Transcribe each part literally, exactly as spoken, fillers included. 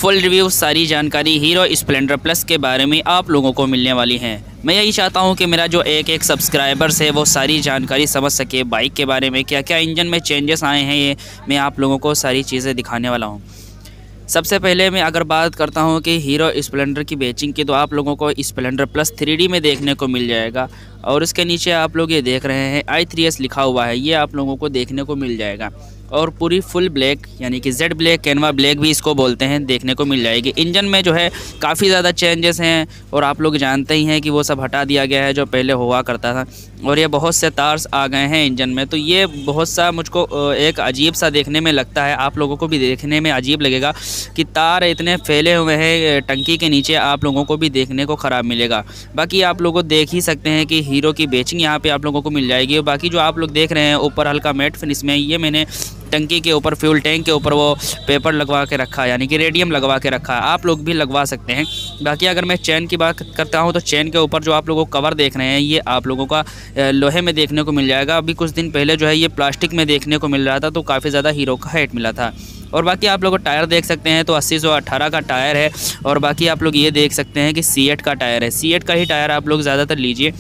Full review सारी जानकारी hero Splendor plus के बारे में आप लोगों को मिलने वाली है। मैं यही चाहता हूं कि मेरा जो एक एक सब्सक्राइबर्स है वो सारी जानकारी समझ सके, बाइक के बारे में क्या क्या इंजन में चेंजेस आए हैं, ये मैं आप लोगों को सारी चीज़ें दिखाने वाला हूं। सबसे पहले मैं अगर बात करता हूं कि हीरो स्प्लेंडर की बेचिंग की, तो आप लोगों को स्प्लेंडर प्लस थ्री डी में देखने को मिल जाएगा। और इसके नीचे आप लोग ये देख रहे हैं आई थ्री एस लिखा हुआ है, ये आप लोगों को देखने को मिल जाएगा। और पूरी फुल ब्लैक यानी कि जेड ब्लैक, कैनवा ब्लैक भी इसको बोलते हैं, देखने को मिल जाएगी। इंजन में जो है काफ़ी ज़्यादा चेंजेस हैं और आप लोग जानते ही हैं कि वो सब हटा दिया गया है जो पहले हुआ करता था। और ये बहुत से तार्स आ गए हैं इंजन में, तो ये बहुत सा मुझको एक अजीब सा देखने में लगता है। आप लोगों को भी देखने में अजीब लगेगा कि तार इतने फैले हुए हैं टंकी के नीचे, आप लोगों को भी देखने को ख़राब मिलेगा। बाकी आप लोग देख ही सकते हैं कि हीरो की बेचिंग यहाँ पे आप लोगों को मिल जाएगी। बाकी जो आप लोग देख रहे हैं ऊपर हल्का मैट फिनिश में, ये मैंने टंकी के ऊपर, फ्यूल टैंक के ऊपर वो पेपर लगवा के रखा है, यानी कि रेडियम लगवा के रखा है। आप लोग भी लगवा सकते हैं। बाकी अगर मैं चैन की बात करता हूं तो चैन के ऊपर जो आप लोगों को कवर देख रहे हैं, ये आप लोगों का लोहे में देखने को मिल जाएगा। अभी कुछ दिन पहले जो है ये प्लास्टिक में देखने को मिल रहा था, तो काफ़ी ज़्यादा हीरो का हेट मिला था। और बाकी आप लोग टायर देख सकते हैं तो अस्सी सौ अट्ठारह का टायर है। और बाकी आप लोग ये देख सकते हैं कि सी एट का टायर है, सी एट का ही टायर आप लोग ज़्यादातर लीजिए।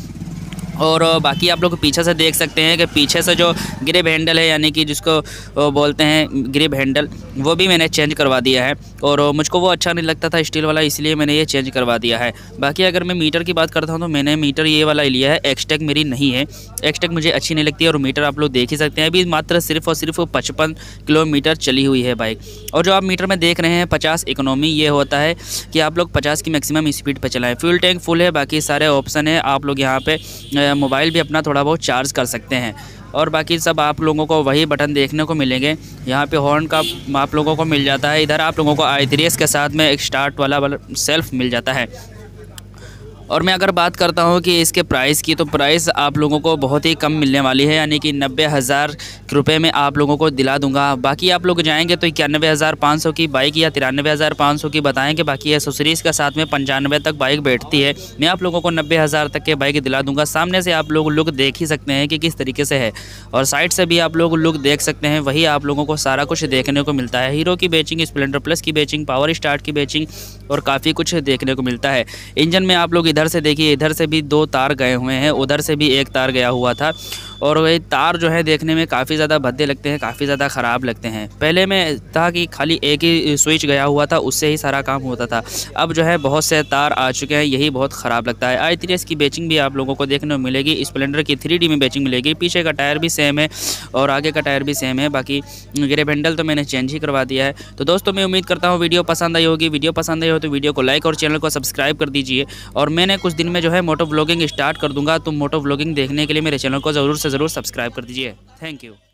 और बाकी आप लोग पीछे से देख सकते हैं कि पीछे से जो ग्रिप हैंडल है, यानी कि जिसको बोलते हैं ग्रिप हैंडल, वो भी मैंने चेंज करवा दिया है। और मुझको वो अच्छा नहीं लगता था स्टील वाला, इसलिए मैंने ये चेंज करवा दिया है। बाकी अगर मैं मीटर की बात करता हूँ तो मैंने मीटर ये वाला लिया है, एक्सटेक मेरी नहीं है। एक्सटेक मुझे अच्छी नहीं लगती है। और मीटर आप लोग देख ही सकते हैं, अभी मात्र सिर्फ और सिर्फ पचपन किलोमीटर चली हुई है बाइक। और जो आप मीटर में देख रहे हैं पचास इकोनॉमी, ये होता है कि आप लोग पचास की मैक्सिमम स्पीड पर चलाएँ। फ्यूल टैंक फुल है, बाकी सारे ऑप्शन है। आप लोग यहाँ पे मोबाइल भी अपना थोड़ा बहुत चार्ज कर सकते हैं। और बाकी सब आप लोगों को वही बटन देखने को मिलेंगे। यहाँ पे हॉर्न का आप लोगों को मिल जाता है। इधर आप लोगों को आई थ्री एस के साथ में एक स्टार्ट वाला सेल्फ मिल जाता है। और मैं अगर बात करता हूँ कि इसके प्राइस की, तो प्राइस आप लोगों को बहुत ही कम मिलने वाली है, यानी कि नब्बे हज़ार रुपये में आप लोगों को दिला दूंगा। बाकी आप लोग जाएंगे तो इक्यानवे हज़ार पाँच सौ की बाइक या तिरानवे हज़ार पाँच सौ की बताएंगे। बाकी एसेसरीज के साथ में पंचानवे तक बाइक बैठती है। मैं आप लोगों को नब्बे हज़ार तक के बाइक दिला दूंगा। सामने से आप लोग लुक देख ही सकते हैं कि किस तरीके से है, और साइड से भी आप लोग लुक देख सकते हैं। वही आप लोगों को सारा कुछ देखने को मिलता है। हीरो की बेचिंग, स्प्लेंडर प्लस की बेचिंग, पावर स्टार्ट की बेचिंग और काफ़ी कुछ देखने को मिलता है। इंजन में आप लोग इधर से देखिए, इधर से भी दो तार गए हुए हैं, उधर से भी एक तार गया हुआ था। और वही तार जो है देखने में काफ़ी ज़्यादा भद्दे लगते हैं, काफ़ी ज़्यादा ख़राब लगते हैं। पहले में था कि खाली एक ही स्विच गया हुआ था, उससे ही सारा काम होता था। अब जो है बहुत से तार आ चुके हैं, यही बहुत ख़राब लगता है। आई थ्री एस की बेचिंग भी आप लोगों को देखने को मिलेगी। स्प्लेंडर की थ्री डी में बेचिंग मिलेगी। पीछे का टायर भी सेम है और आगे का टायर भी सेम है। बाकी ग्रिप हैंडल तो मैंने चेंज ही करवा दिया है। तो दोस्तों मैं उम्मीद करता हूँ वीडियो पसंद आई होगी। वीडियो पसंद आई हो तो वीडियो को लाइक और चैनल को सब्सक्राइब कर दीजिए। और मैंने कुछ दिन में जो है मोटो व्लॉगिंग स्टार्ट कर दूंगा, तो मोटो व्लॉगिंग देखने के लिए मेरे चैनल को ज़रूर से ज़रूर सब्सक्राइब कर दीजिए। Thank you.